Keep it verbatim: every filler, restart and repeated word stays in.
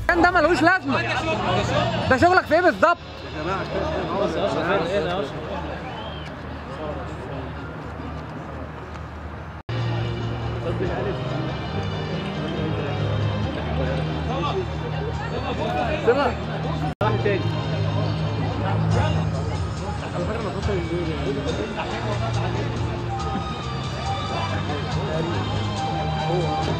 كان ده ملوش لازمه. ده شغلك في ايه بالظبط؟ سمع واحد تاني على فكره انا فاكر الفيديو